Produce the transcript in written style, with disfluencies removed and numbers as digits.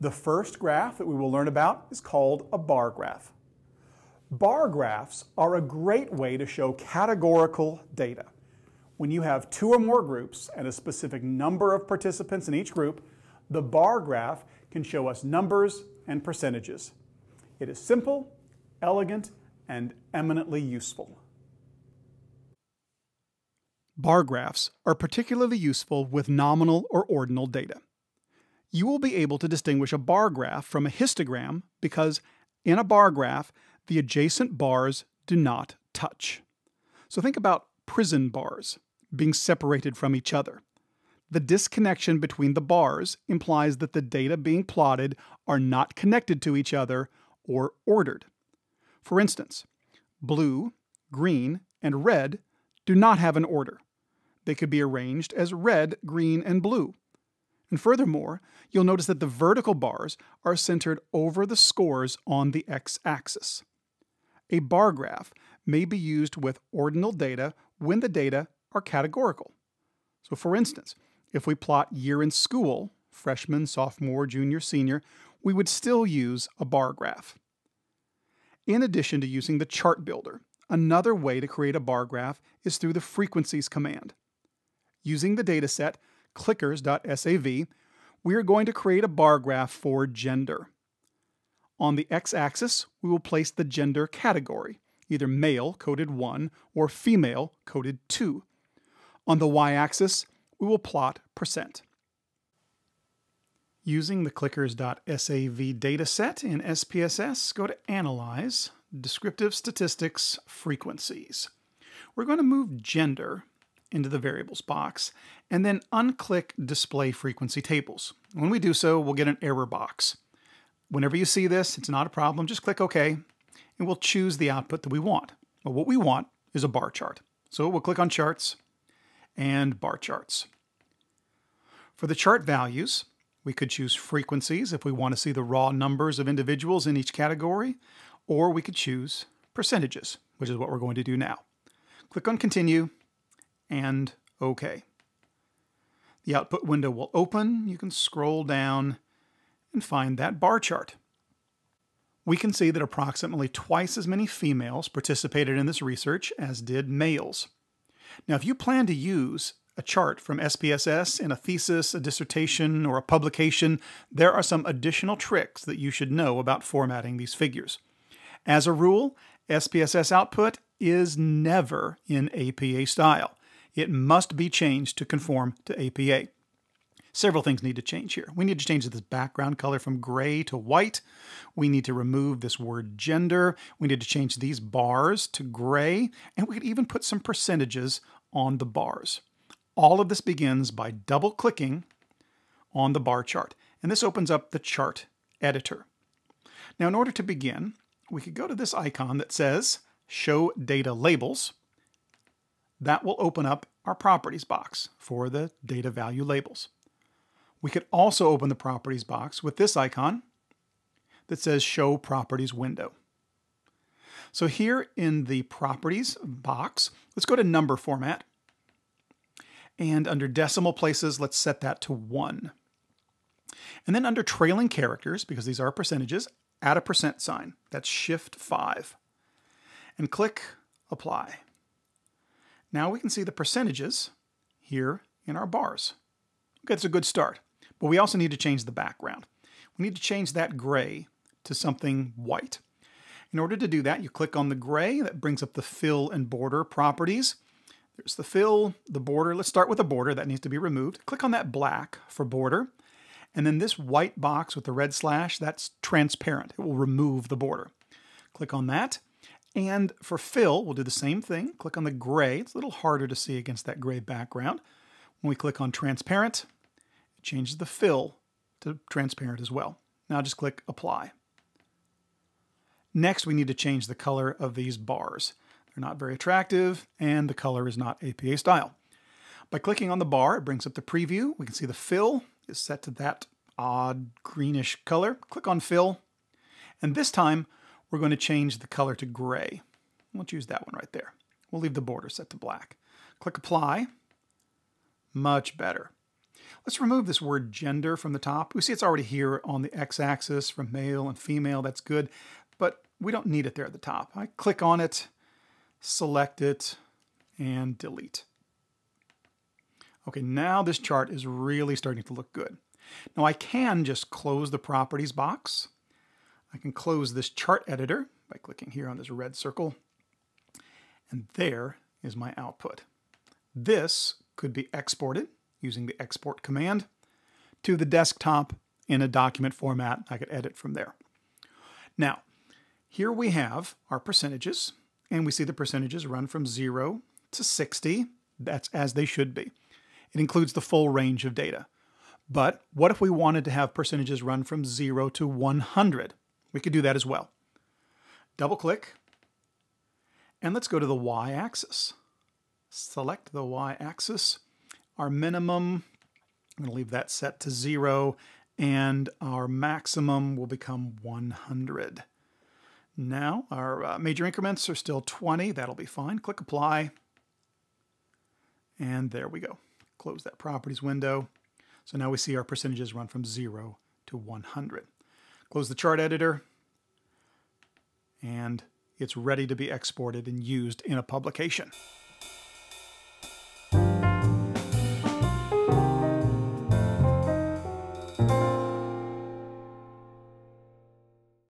The first graph that we will learn about is called a bar graph. Bar graphs are a great way to show categorical data. When you have two or more groups and a specific number of participants in each group, the bar graph can show us numbers and percentages. It is simple, elegant, and eminently useful. Bar graphs are particularly useful with nominal or ordinal data. You will be able to distinguish a bar graph from a histogram because in a bar graph, the adjacent bars do not touch. So think about prison bars being separated from each other. The disconnection between the bars implies that the data being plotted are not connected to each other or ordered. For instance, blue, green, and red do not have an order. They could be arranged as red, green, and blue. And furthermore, you'll notice that the vertical bars are centered over the scores on the x-axis. A bar graph may be used with ordinal data when the data are categorical. So for instance, if we plot year in school, freshman, sophomore, junior, senior, we would still use a bar graph. In addition to using the chart builder, another way to create a bar graph is through the frequencies command. Using the dataset Clickers.sav, we are going to create a bar graph for gender. On the x-axis, we will place the gender category, either male, coded 1, or female, coded 2. On the y-axis, we will plot percent. Using the Clickers.sav dataset in SPSS, go to Analyze, Descriptive Statistics, Frequencies. We're going to move gender into the variables box, and then unclick Display Frequency Tables. When we do so, we'll get an error box. Whenever you see this, it's not a problem, just click OK, and we'll choose the output that we want. Well, what we want is a bar chart. So we'll click on Charts and Bar Charts. For the chart values, we could choose frequencies if we want to see the raw numbers of individuals in each category, or we could choose percentages, which is what we're going to do now. Click on Continue and OK. The output window will open. You can scroll down and find that bar chart. We can see that approximately twice as many females participated in this research as did males. Now, if you plan to use a chart from SPSS in a thesis, a dissertation, or a publication, there are some additional tricks that you should know about formatting these figures. As a rule, SPSS output is never in APA style. It must be changed to conform to APA. Several things need to change here. We need to change this background color from gray to white. We need to remove this word gender. We need to change these bars to gray. And we could even put some percentages on the bars. All of this begins by double-clicking on the bar chart. And this opens up the chart editor. Now, in order to begin, we could go to this icon that says Show Data Labels. That will open up our Properties box for the data value labels. We could also open the Properties box with this icon that says Show Properties Window. So here in the Properties box, let's go to Number Format. And under decimal places, let's set that to 1. And then under Trailing Characters, because these are percentages, add a percent sign. That's Shift 5. And click Apply. Now we can see the percentages here in our bars. Okay, that's a good start. But we also need to change the background. We need to change that gray to something white. In order to do that, you click on the gray. That brings up the fill and border properties. There's the fill, the border. Let's start with the border. That needs to be removed. Click on that black for border. And then this white box with the red slash, that's transparent. It will remove the border. Click on that. And for fill, we'll do the same thing. Click on the gray. It's a little harder to see against that gray background. When we click on transparent, it changes the fill to transparent as well. Now just click Apply. Next, we need to change the color of these bars. They're not very attractive, and the color is not APA style. By clicking on the bar, it brings up the preview. We can see the fill is set to that odd greenish color. Click on Fill, and this time we're going to change the color to gray. We'll choose that one right there. We'll leave the border set to black. Click Apply. Much better. Let's remove this word gender from the top. We see it's already here on the x-axis from male and female. That's good, but we don't need it there at the top. I click on it, select it, and delete. Okay, now this chart is really starting to look good. Now I can just close the properties box. I can close this chart editor by clicking here on this red circle. And there is my output. This could be exported using the export command to the desktop in a document format. I could edit from there. Now, here we have our percentages, and we see the percentages run from 0 to 60. That's as they should be. It includes the full range of data. But what if we wanted to have percentages run from 0 to 100? We could do that as well. Double-click, and let's go to the y-axis. Select the y-axis. Our minimum, I'm going to leave that set to 0, and our maximum will become 100. Now, our major increments are still 20. That'll be fine. Click Apply, and there we go. Close that Properties window. So now we see our percentages run from 0 to 100. Close the chart editor, and it's ready to be exported and used in a publication.